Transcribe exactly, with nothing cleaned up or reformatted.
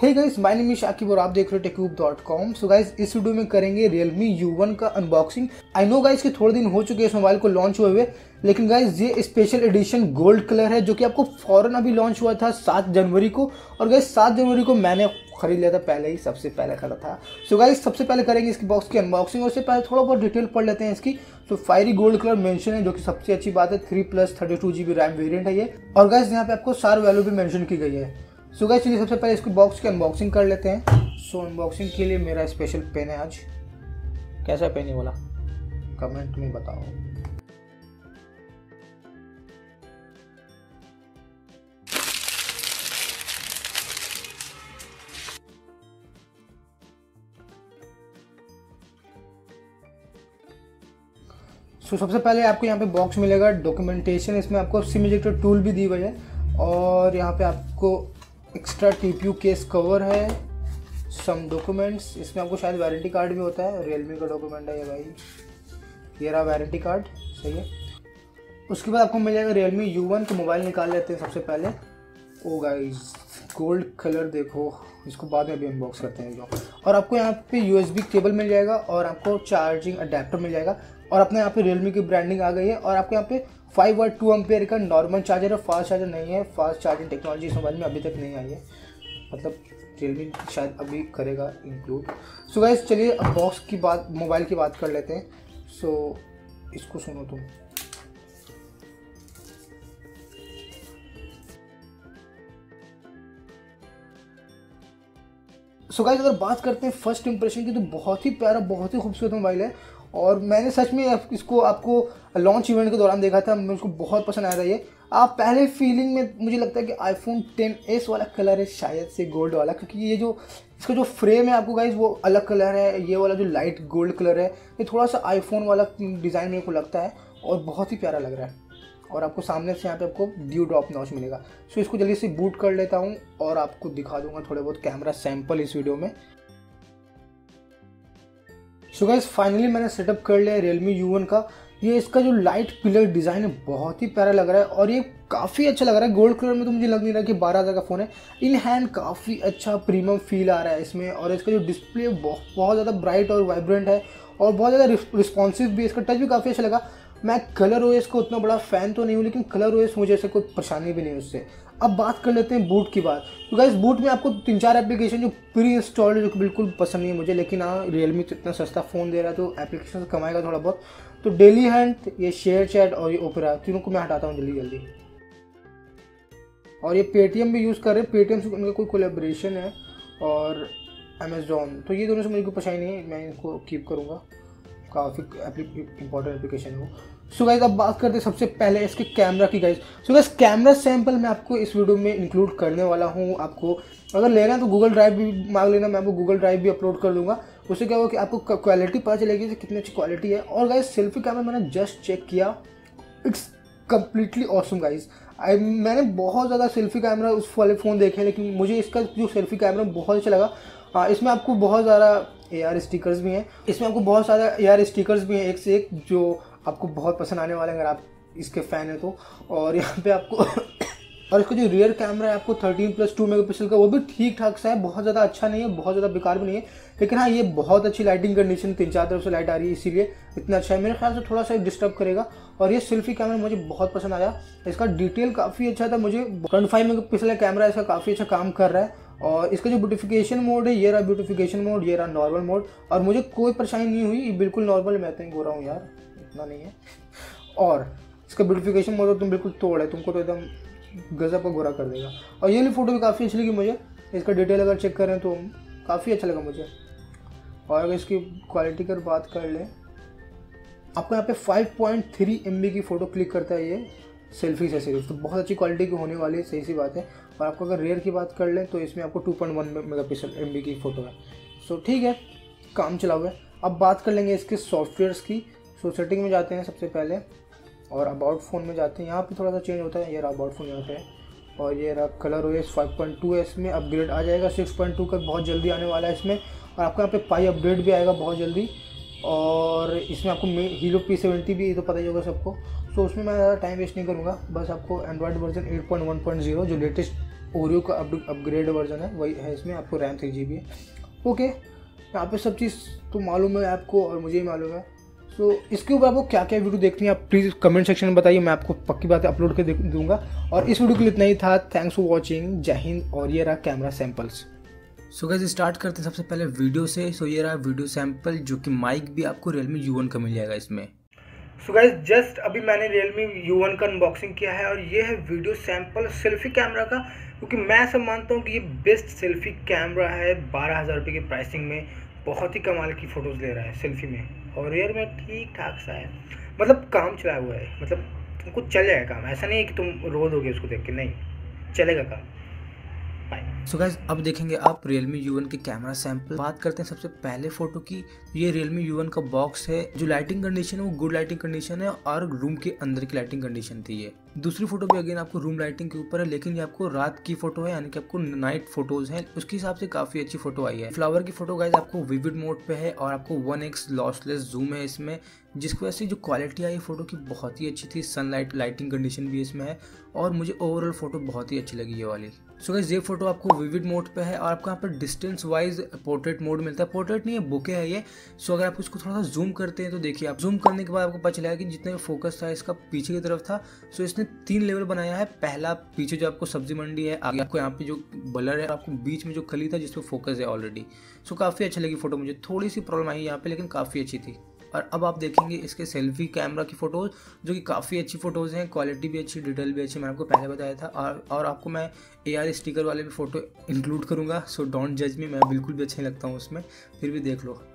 Hey guys, my name is Shakib और आप देख रहे हो Techube dot com. So guys, इस वीडियो में करेंगे Realme यू वन का अनबॉक्सिंग। आई नो गाइस कि थोड़े दिन हो चुके हैं इस मोबाइल को लॉन्च हुए हुए, लेकिन गाइस ये स्पेशल एडिशन गोल्ड कलर है जो कि आपको फौरन अभी लॉन्च हुआ था सात जनवरी को। और गाइस सात जनवरी को मैंने खरीद लिया था, पहले ही सबसे पहले खरीदा था। सो गाइस सबसे पहले करेंगे इसकी बॉक्स की अनबॉक्सिंग और उससे पहले थोड़ा बहुत डिटेल पढ़ लेते हैं इसकी। तो फायरी गोल्ड कलर मेंशन है जो कि सबसे अच्छी बात है। Three plus thirty two G B RAM variant है ये। और गाइस यहाँ पे आपको सार वैल्यू भी मेंशन की गई है। सो गाइस चलिए सबसे पहले इसकी बॉक्स की अनबॉक्सिंग कर लेते हैं। सो so, अनबॉक्सिंग के लिए मेरा स्पेशल पेन है आज। कैसा पेन है बोला कमेंट में बताओ। सो so, सबसे पहले आपको यहाँ पे बॉक्स मिलेगा डॉक्यूमेंटेशन। इसमें आपको सिम इजेक्टर टूल भी दी हुई है और यहाँ पे आपको एक्स्ट्रा टीपीयू केस कवर है, सम डॉक्यूमेंट्स। इसमें आपको शायद वारंटी कार्ड भी होता है। रियलमी का डॉक्यूमेंट है ये भाई, ये रहा वारंटी कार्ड, सही है। उसके बाद आपको मिल जाएगा Realme यू वन। तो मोबाइल निकाल लेते हैं सबसे पहले। ओ गाइस गोल्ड कलर देखो, इसको बाद में भी अनबॉक्स करते हैं जो। और आपको यहाँ पे यूएसबी केबल मिल जाएगा और आपको चार्जिंग अडेप्टर मिल जाएगा। और अपने यहाँ पे Realme की ब्रांडिंग आ गई है। और आपको यहाँ पे फाइव वाट टू एम्पेयर का नॉर्मल चार्जर है, फास्ट चार्जर नहीं है। फास्ट चार्जिंग टेक्नोलॉजी इस मोबाइल में अभी तक नहीं आई है, मतलब Realme शायद अभी करेगा इंक्लूड। सो गाइस चलिए अब बॉक्स की बात, मोबाइल की बात कर लेते हैं। सो so, इसको सुनो तुम। सो so गाइस अगर बात करते हैं फर्स्ट इंप्रेशन की, तो बहुत ही प्यारा, बहुत ही खूबसूरत मोबाइल है। और मैंने सच में इसको आपको लॉन्च इवेंट के दौरान देखा था, मुझको बहुत पसंद आया था ये। आप पहले फीलिंग में मुझे लगता है कि आईफोन टेन एस वाला कलर है शायद से, गोल्ड वाला, क्योंकि ये जो इसका जो फ्रेम है आपको गाइस वो अलग कलर है। ये वाला जो लाइट गोल्ड कलर है ये थोड़ा सा आईफोन वाला डिज़ाइन मेरे को लगता है और बहुत ही प्यारा लग रहा है। और आपको सामने से यहाँ पे आपको ड्यू ड्रॉप नॉच मिलेगा। सो इसको जल्दी से बूट कर लेता हूँ और आपको दिखा दूंगा थोड़े बहुत कैमरा सैंपल इस वीडियो में। सो गाइस फाइनली मैंने सेटअप कर लिया है Realme यू वन का। ये इसका जो लाइट पिलर डिज़ाइन है बहुत ही प्यारा लग रहा है और ये काफ़ी अच्छा लग रहा है। गोल्ड कलर में तो मुझे लग नहीं रहा कि बारह हज़ार का फ़ोन है। इन हैंड काफ़ी अच्छा प्रीमियम फील आ रहा है इसमें। और इसका जो डिस्प्ले बहुत बहुत ज़्यादा ब्राइट और वाइब्रेंट है और बहुत ज़्यादा रिस्पॉन्सिव भी। इसका टच भी काफ़ी अच्छा लगा। मैं कलर ओएस को उतना बड़ा फ़ैन तो नहीं हूँ, लेकिन कलर ओएस मुझे ऐसे कोई परेशानी भी नहीं उससे। अब बात कर लेते हैं बूट की बात। तो गाइस बूट में आपको तीन चार एप्लीकेशन जो प्री इंस्टॉल्ड है जो कि बिल्कुल पसंद नहीं है मुझे, लेकिन हाँ Realme तो इतना सस्ता फ़ोन दे रहा है तो एप्लीकेशन कमाएगा थोड़ा बहुत। तो डेली हैंड, ये शेयर चैट और ये ओपेरा, तीनों को मैं हटाता हूँ जल्दी जल्दी। और ये पेटीएम भी यूज़ कर रहे हैं, पेटीएम से उनका कोई कोलेब्रेशन है और अमेजोन, तो ये दोनों से मुझे कोई परेशानी नहीं है, मैं इनको कीप करूँगा। काफ़ी इंपॉर्टेंट एप्लीकेशन हो। सो गाइस अब बात करते हैं सबसे पहले इसके कैमरा की guys. So guys camera sample मैं आपको इस वीडियो में इंक्लूड करने वाला हूँ। आपको अगर लेना है तो गूगल ड्राइव भी मांग लेना, मैं आपको गूगल ड्राइव भी अपलोड कर दूंगा। उससे क्या होगा कि आपको क्वालिटी पता चलेगी कि कितनी अच्छी क्वालिटी है। और गाइस सेल्फी कैमरा मैंने जस्ट चेक किया, it's completely awesome guys. I मैंने बहुत ज़्यादा सेल्फी कैमरा उस वाले फ़ोन देखे हैं, लेकिन मुझे इसका जो सेल्फी कैमरा बहुत अच्छा लगा। हाँ इसमें आपको बहुत ज़्यादा ए आर स्टिकर्स भी हैं, इसमें आपको बहुत सारा ए आर स्टिकर्स भी हैं एक से एक, जो आपको बहुत पसंद आने वाले हैं अगर आप इसके फ़ैन हैं तो। और यहाँ पे आपको और इसका जो रियर कैमरा है आपको thirteen plus two megapixel का, वो भी ठीक ठाक सा है, बहुत ज़्यादा अच्छा नहीं है, बहुत ज़्यादा बेकार भी नहीं है। लेकिन हाँ ये बहुत अच्छी लाइटिंग कंडीशन, तीन चार तरफ से लाइट आ रही है इसीलिए इतना अच्छा है। मेरे ख्याल से थोड़ा सा डिस्टर्ब करेगा। और ये सेल्फी कैमरा मुझे बहुत पसंद आया, इसका डिटेल काफ़ी अच्छा था मुझे। ट्वेंटी फाइव मेगा पिक्सल का कैमरा, इसका काफ़ी अच्छा काम कर रहा है। और इसका जो ब्यूटिफिकेशन मोड है, ये रहा ब्यूटिफिकेशन मोड, ये रहा नॉर्मल मोड। और मुझे कोई परेशानी नहीं हुई, ये बिल्कुल नॉर्मल, मैं तो गोरा हूँ यार, इतना नहीं है। और इसका ब्यूटिफिकेशन मोड तुम बिल्कुल तोड़ है, तुमको तो एकदम गजब का गोरा कर देगा। और ये वाली फ़ोटो भी काफ़ी अच्छी लगी मुझे। इसका डिटेल अगर चेक करें तो काफ़ी अच्छा लगा मुझे। और अगर इसकी क्वालिटी की बात कर लें, आपको यहाँ पे five point three M B की फ़ोटो क्लिक करता है ये सेल्फी से सिर्फ, तो बहुत अच्छी क्वालिटी की होने वाली है, सही सी बात है। और आपको अगर रेयर की बात कर लें तो इसमें आपको two point one megapixel M B की फ़ोटो है। सो ठीक है, काम चला हुआ है। अब बात कर लेंगे इसके सॉफ्टवेयर्स की। सो सेटिंग में जाते हैं सबसे पहले और अबाउट फ़ोन में जाते हैं। यहाँ पे थोड़ा सा चेंज होता है, ये रहा अबाउट फ़ोन यहाँ पे है। और ये रहा ColorOS five point two है, इसमें अपग्रेड आ जाएगा। सिक्स पॉइंट टू का बहुत जल्दी आने वाला है इसमें। और आपको यहाँ पे पाई अपडेट भी आएगा बहुत जल्दी। और इसमें आपको हीलो पी सेवेंटी भी, ये तो पता ही होगा सबको। सो उसमें मैं ज़्यादा टाइम वेस्ट नहीं करूँगा, बस आपको Android version eight point one point zero जो लेटेस्ट ओरियो का अपग्रेड वर्जन है, वही है इसमें, आपको रैम थ्री जी बी है। ओके, यहाँ पे सब चीज़ तो मालूम है आपको और मुझे ही मालूम है। सो so, इसके ऊपर आपको क्या क्या वीडियो देखनी है आप प्लीज़ कमेंट सेक्शन में बताइए, मैं आपको पक्की बात अपलोड कर दूंगा। और इस वीडियो के लिए इतना ही था। थैंक्स फॉर वॉचिंग, जय हिंद। और ये रहा camera samples. So guys start करते हैं सबसे पहले वीडियो से। सो ये रहा वीडियो सैंपल, जो कि माइक भी आपको Realme यू वन का मिल जाएगा इसमें। सो गाइस जस्ट अभी मैंने Realme यू वन का अनबॉक्सिंग किया है और ये है वीडियो सैंपल सेल्फी कैमरा का, क्योंकि मैं सब मानता हूँ कि ये बेस्ट सेल्फी कैमरा है। बारह हज़ार रुपये की प्राइसिंग में बहुत ही कमाल की फ़ोटोज़ ले रहा है सेल्फी में, और रियर में ठीक ठाक सा है, मतलब काम चला हुआ है, मतलब तुमको चल जाएगा काम। ऐसा नहीं है कि तुम रो दोगे उसको देख के, नहीं चलेगा काम। सो गाइस अब देखेंगे आप Realme यू वन के कैमरा सैंपल। बात करते हैं सबसे पहले फोटो की। ये Realme यू वन का बॉक्स है, जो लाइटिंग कंडीशन है वो गुड लाइटिंग कंडीशन है और रूम के अंदर की लाइटिंग कंडीशन थी ये। दूसरी फोटो भी अगेन आपको रूम लाइटिंग के ऊपर है, लेकिन ये आपको रात की फोटो है, यानी कि आपको नाइट फोटोज है, उसके हिसाब से काफी अच्छी फोटो आई है। फ्लावर की फोटो गाइस आपको विविड मोड पे है और आपको वन एक्स लॉसलेस जूम है इसमें, जिसकी वजह से जो क्वालिटी आई फोटो की बहुत ही अच्छी थी। सनलाइट लाइटिंग कंडीशन भी इसमें है और मुझे ओवरऑल फोटो बहुत ही अच्छी लगी ये वाली। सो गाइस ये फोटो आपको विविड मोड पे है और आपको यहाँ पर डिस्टेंस वाइज पोर्ट्रेट मोड मिलता है। पोर्ट्रेट नहीं है, बुके है ये। सो अगर आप इसको थोड़ा सा जूम करते हैं तो देखिए, आप जूम करने के बाद आपको पता चलेगा कि जितने फोकस था इसका पीछे की तरफ था। सो इसने तीन लेवल बनाया है। पहला पीछे जो आपको सब्जी मंडी है, आगे आपको यहाँ पे जो बलर है, आपको बीच में जो खली था जिसपे फोकस है ऑलरेडी। सो काफ़ी अच्छी लगी फोटो मुझे। थोड़ी सी प्रॉब्लम आई यहाँ पे, लेकिन काफ़ी अच्छी थी। और अब आप देखेंगे इसके सेल्फी कैमरा की फ़ोटोज़, जो कि काफ़ी अच्छी फ़ोटोज़ हैं, क्वालिटी भी अच्छी, डिटेल भी अच्छी, मैंने आपको पहले बताया था। और और आपको मैं ए आर स्टिकर वाले भी फ़ोटो इंक्लूड करूँगा। सो डोंट जज मी, मैं बिल्कुल भी अच्छा नहीं लगता हूँ उसमें, फिर भी देख लो।